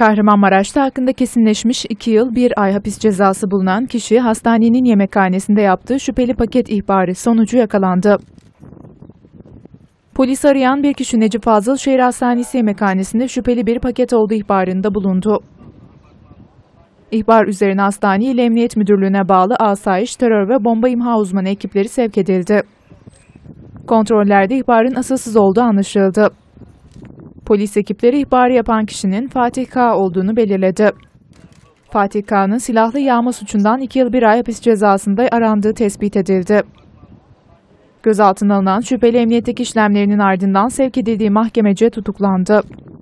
Kahramanmaraş'ta hakkında kesinleşmiş 2 yıl 1 ay hapis cezası bulunan kişi hastanenin yemekhanesinde yaptığı şüpheli paket ihbarı sonucu yakalandı. Polis arayan bir kişi Necip Fazıl Şehir Hastanesi yemekhanesinde şüpheli bir paket olduğu ihbarında bulundu. İhbar üzerine hastane ile Emniyet Müdürlüğü'ne bağlı asayiş, terör ve bomba imha uzmanı ekipleri sevk edildi. Kontrollerde ihbarın asılsız olduğu anlaşıldı. Polis ekipleri ihbarı yapan kişinin Fatih K. olduğunu belirledi. Fatih K.'nın silahlı yağma suçundan 2 yıl 1 ay hapis cezasında arandığı tespit edildi. Gözaltına alınan şüpheli emniyetteki işlemlerinin ardından sevk edildiği mahkemece tutuklandı.